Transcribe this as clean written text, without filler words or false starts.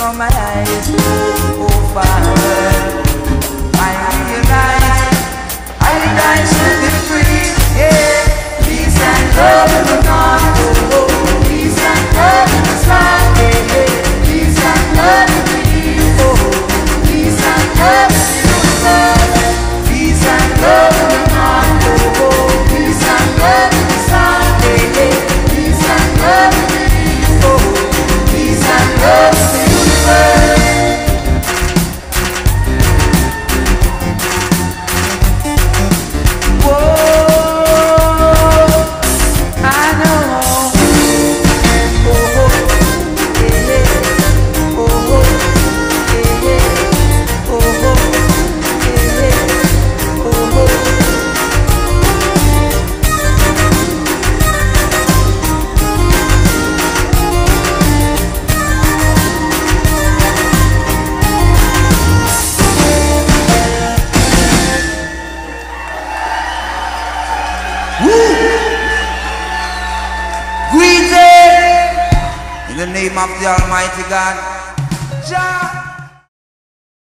from my eyes. Oh Father, I realize I should be free. Yeah, peace and love in the north. Oh, peace and love in the south. Yeah, peace and love in the east. Oh, peace and love in the universe. Peace and love in the north. Oh, peace and love in the south. Yeah, peace and love in the east. Oh, peace and love in the universe. In the name of the Almighty God, Jah.